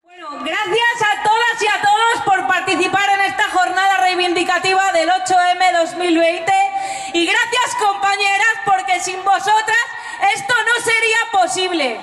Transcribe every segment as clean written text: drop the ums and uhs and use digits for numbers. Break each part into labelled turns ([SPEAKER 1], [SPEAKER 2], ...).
[SPEAKER 1] Bueno, gracias a todas y a todos por participar en esta jornada reivindicativa del 8M 2020 y gracias, compañeras, porque sin vosotras esto no sería posible.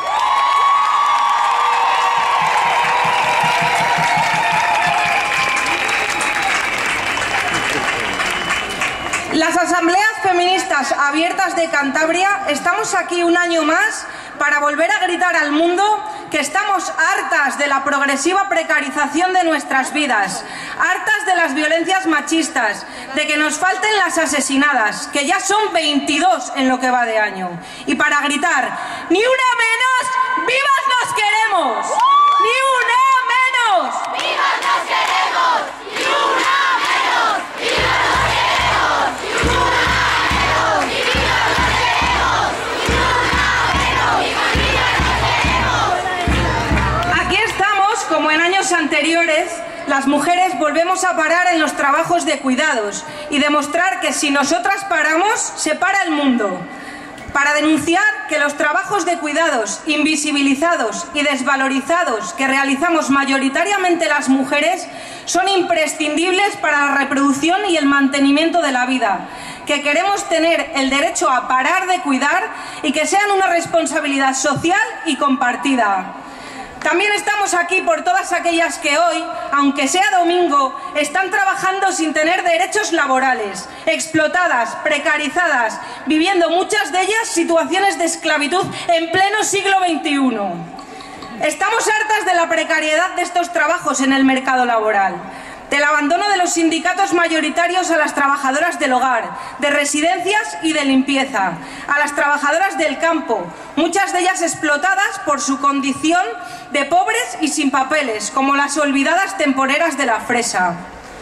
[SPEAKER 1] Las asambleas feministas abiertas de Cantabria estamos aquí un año más para volver a gritar al mundo que estamos hartas de la progresiva precarización de nuestras vidas, hartas de las violencias machistas, de que nos falten las asesinadas, que ya son 22 en lo que va de año. Y para gritar, ¡ni una menos! ¡Vivas nos queremos! ¡Ni una menos!
[SPEAKER 2] ¡Vivas nos queremos! ¡Ni una menos! ¡Vivas nos queremos! ¡Ni una menos! ¡Vivas nos queremos! ¡Ni una menos! ¡Vivas nos queremos!
[SPEAKER 1] Aquí estamos, como en años anteriores, las mujeres volvemos a parar en los trabajos de cuidados y demostrar que si nosotras paramos, se para el mundo. Para denunciar que los trabajos de cuidados invisibilizados y desvalorizados que realizamos mayoritariamente las mujeres son imprescindibles para la reproducción y el mantenimiento de la vida, que queremos tener el derecho a parar de cuidar y que sean una responsabilidad social y compartida. También estamos aquí por todas aquellas que hoy, aunque sea domingo, están trabajando sin tener derechos laborales, explotadas, precarizadas, viviendo muchas de ellas situaciones de esclavitud en pleno siglo XXI. Estamos hartas de la precariedad de estos trabajos en el mercado laboral, del abandono de los sindicatos mayoritarios a las trabajadoras del hogar, de residencias y de limpieza, a las trabajadoras del campo, muchas de ellas explotadas por su condición de pobres y sin papeles, como las olvidadas temporeras de la fresa.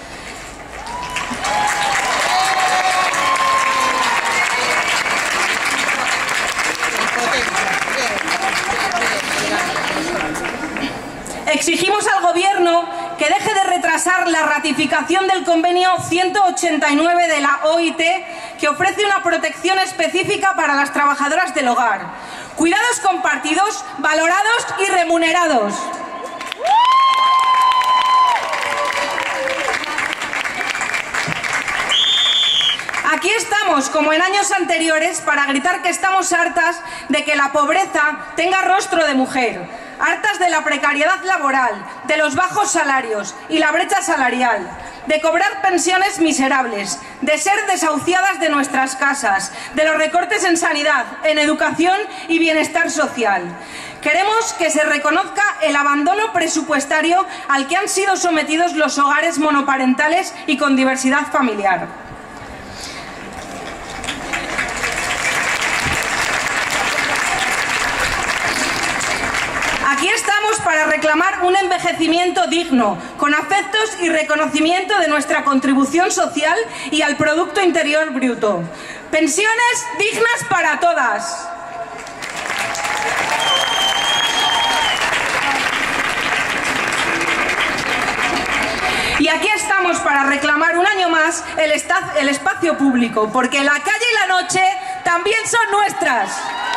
[SPEAKER 1] Exigimos al Gobierno que deje de retrasar la ratificación del convenio 189 de la OIT, que ofrece una protección específica para las trabajadoras del hogar. Cuidados compartidos, valorados y remunerados. Aquí estamos, como en años anteriores, para gritar que estamos hartas de que la pobreza tenga rostro de mujer, hartas de la precariedad laboral, de los bajos salarios y la brecha salarial, de cobrar pensiones miserables, de ser desahuciadas de nuestras casas, de los recortes en sanidad, en educación y bienestar social. Queremos que se reconozca el abandono presupuestario al que han sido sometidos los hogares monoparentales y con diversidad familiar. Aquí estamos para reclamar un envejecimiento digno, con afectos y reconocimiento de nuestra contribución social y al Producto Interior Bruto. Pensiones dignas para todas. Y aquí estamos para reclamar un año más el espacio público, porque la calle y la noche también son nuestras.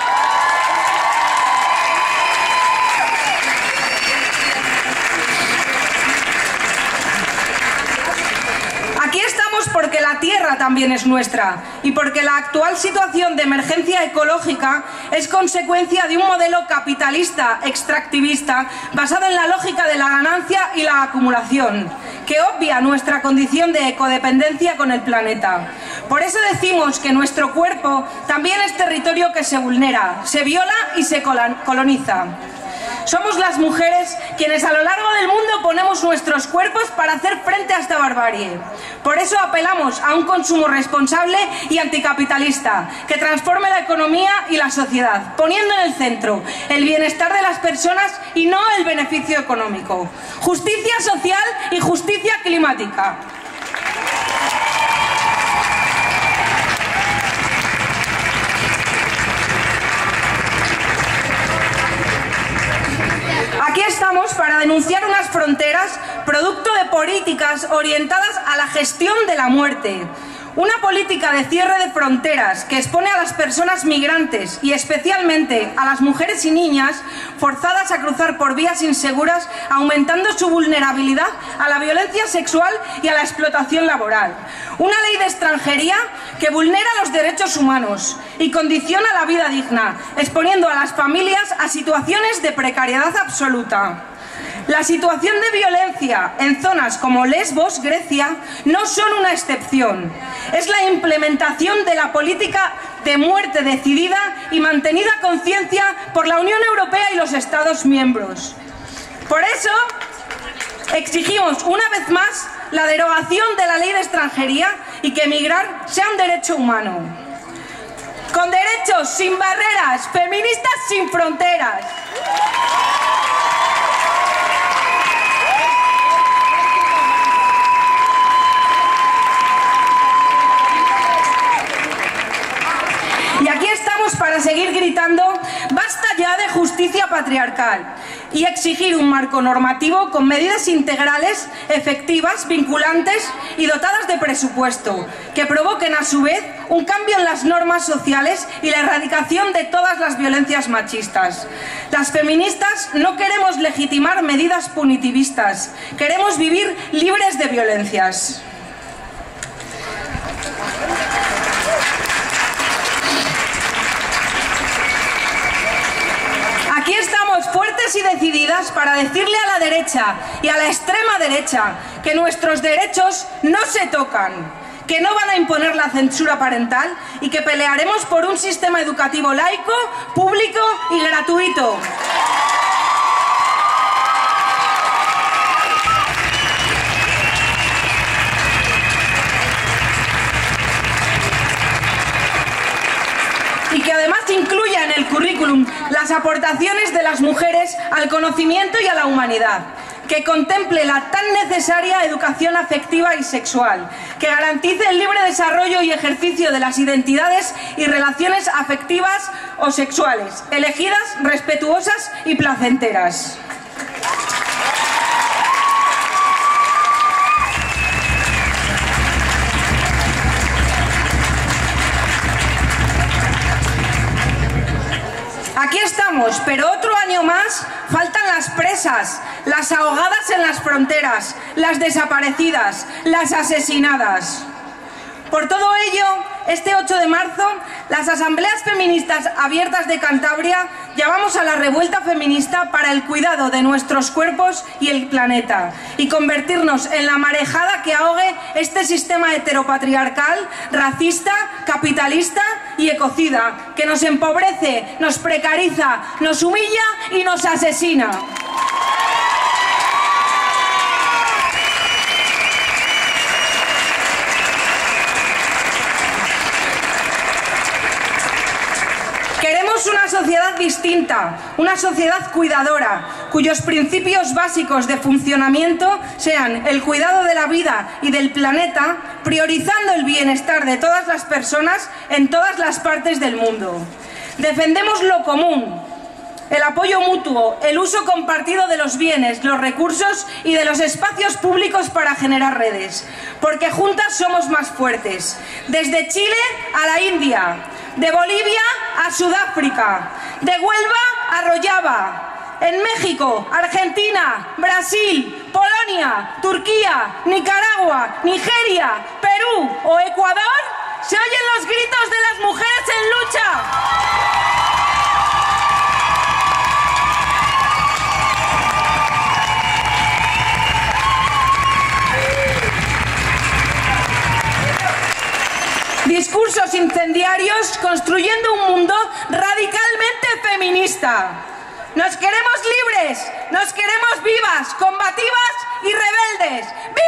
[SPEAKER 1] Aquí estamos porque la tierra también es nuestra y porque la actual situación de emergencia ecológica es consecuencia de un modelo capitalista extractivista basado en la lógica de la ganancia y la acumulación, que obvia nuestra condición de ecodependencia con el planeta. Por eso decimos que nuestro cuerpo también es territorio que se vulnera, se viola y se coloniza. Somos las mujeres quienes a lo largo del mundo ponemos nuestros cuerpos para hacer frente a esta barbarie. Por eso apelamos a un consumo responsable y anticapitalista, que transforme la economía y la sociedad, poniendo en el centro el bienestar de las personas y no el beneficio económico. Justicia social y justicia climática. Aquí estamos para denunciar unas fronteras producto de políticas orientadas a la gestión de la muerte. Una política de cierre de fronteras que expone a las personas migrantes y especialmente a las mujeres y niñas forzadas a cruzar por vías inseguras, aumentando su vulnerabilidad a la violencia sexual y a la explotación laboral. Una ley de extranjería que vulnera los derechos humanos y condiciona la vida digna, exponiendo a las familias a situaciones de precariedad absoluta. La situación de violencia en zonas como Lesbos, Grecia, no son una excepción. Es la implementación de la política de muerte decidida y mantenida a conciencia por la Unión Europea y los Estados miembros. Por eso, exigimos una vez más la derogación de la ley de extranjería y que emigrar sea un derecho humano. Con derechos, sin barreras, feministas sin fronteras. Y aquí estamos para seguir gritando basta ya de justicia patriarcal y exigir un marco normativo con medidas integrales, efectivas, vinculantes y dotadas de presupuesto, que provoquen a su vez un cambio en las normas sociales y la erradicación de todas las violencias machistas. Las feministas no queremos legitimar medidas punitivistas, queremos vivir libres de violencias. Aquí estamos fuertes y decididas para decirle a la derecha y a la extrema derecha que nuestros derechos no se tocan, que no van a imponer la censura parental y que pelearemos por un sistema educativo laico, público y gratuito. Y que además incluya en el currículum las aportaciones de las mujeres al conocimiento y a la humanidad, que contemple la tan necesaria educación afectiva y sexual, que garantice el libre desarrollo y ejercicio de las identidades y relaciones afectivas o sexuales, elegidas, respetuosas y placenteras. Aquí estamos, pero otro año más faltan las presas, las ahogadas en las fronteras, las desaparecidas, las asesinadas. Por todo ello, este 8 de marzo, las asambleas feministas abiertas de Cantabria llamamos a la revuelta feminista para el cuidado de nuestros cuerpos y el planeta y convertirnos en la marejada que ahogue este sistema heteropatriarcal, racista, capitalista y ecocida, que nos empobrece, nos precariza, nos humilla y nos asesina. Queremos una sociedad distinta, una sociedad cuidadora, cuyos principios básicos de funcionamiento sean el cuidado de la vida y del planeta, priorizando el bienestar de todas las personas en todas las partes del mundo. Defendemos lo común, el apoyo mutuo, el uso compartido de los bienes, los recursos y de los espacios públicos para generar redes, porque juntas somos más fuertes. Desde Chile a la India, de Bolivia a Sudáfrica, de Huelva a Rojava, en México, Argentina, Brasil, Polonia, Turquía, Nicaragua, Nigeria, Perú o Ecuador, se oyen los gritos de las mujeres en lucha. Discursos incendiarios construyendo un mundo radicalmente feminista. Nos queremos libres, nos queremos vivas, combativas y rebeldes.